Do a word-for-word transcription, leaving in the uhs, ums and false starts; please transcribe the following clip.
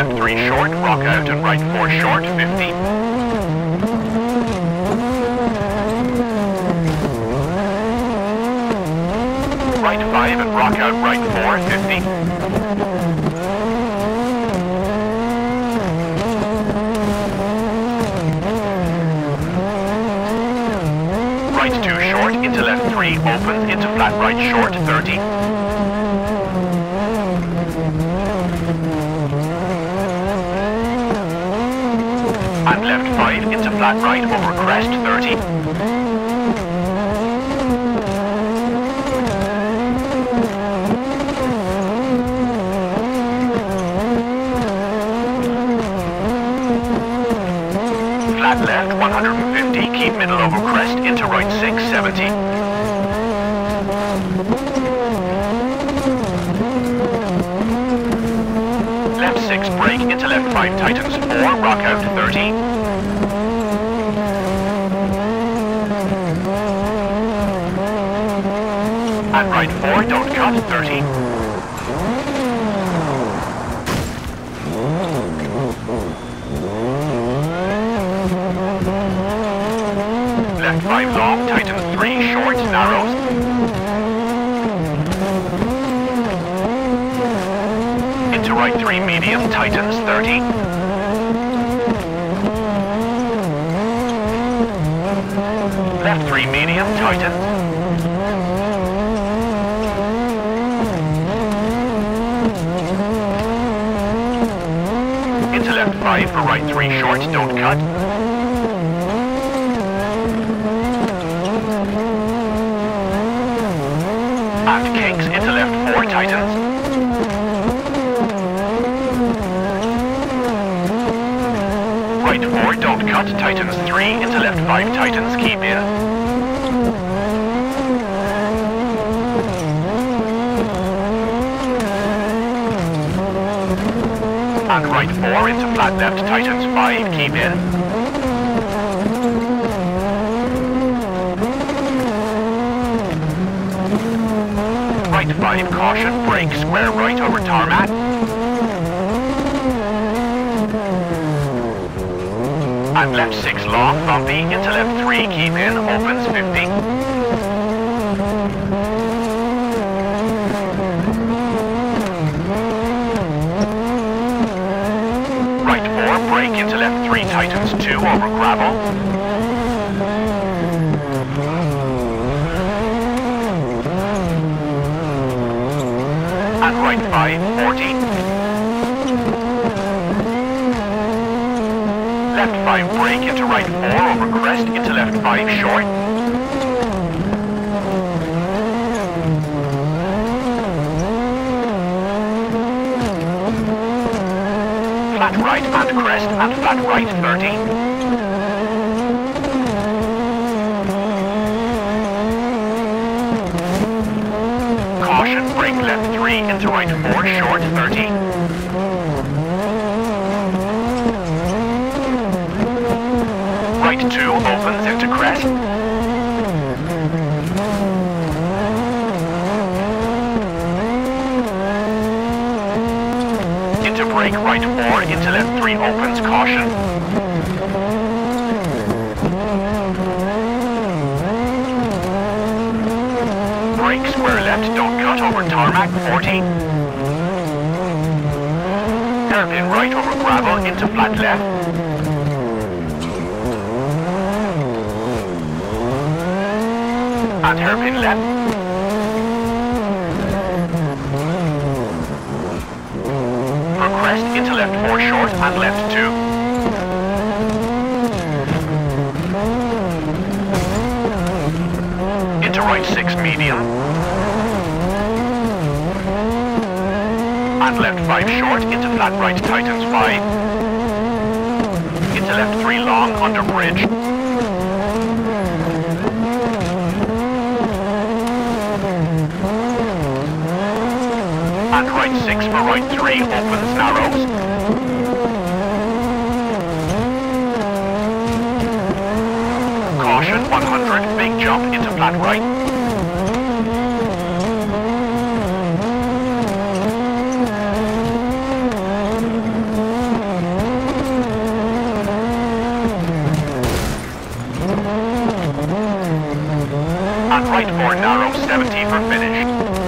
left three short, rock out and right four short, fifty. Right five and rock out right four, fifty. Right two short into left three, opens into flat right short, thirty. And left five into flat right over crest, thirty. Flat left one hundred fifty, keep middle over crest into right six, seventy. Left six brake into left five tightens four, rock out thirty. And right four, don't cut, thirty. Left five long, tightens three, short, narrows. Into right three medium, tightens thirty. Left three medium, tightens. Into left five for right three short, don't cut. And kinks into left four, tightens. Right four, don't cut, tightens three, into left five, tightens, keep in. And right four, into flat left, tightens five, keep in. Right five, caution, brake, square right over tarmac. And left six long, bumpy, into left three, keep in, opens fifty. Right four, brake into left three, tightens two over gravel. And right five, forty. Left five brake into right four over crest into left five short. Flat right and crest and flat right thirty. Caution, brake left three into right four short thirty. Right two opens into crest. Into brake right four, into left three opens, caution. Brake square left, don't cut over tarmac, forty. Hairpin right over gravel into flat left. And hairpin left. For crest into left four short and left two. Into right six medium. And left five short into flat right tightens five. Into left three long under bridge. And right six for right three, opens narrows. Caution one hundred, big jump into flat right. and right four narrow seventy for finish.